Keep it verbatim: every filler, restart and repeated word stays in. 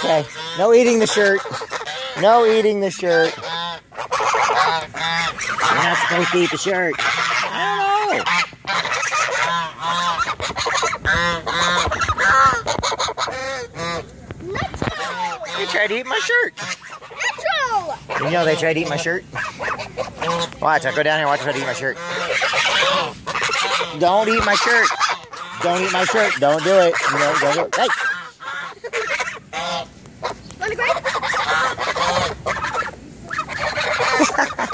Okay. No eating the shirt. No eating the shirt. You're not supposed to eat the shirt. I don't know. They tried to eat my shirt. You know they tried to eat my shirt? Watch, I'll go down here and watch them try to eat my shirt. Don't eat my shirt. Don't eat my shirt. Don't do it. No, don't do it. Hey! Want to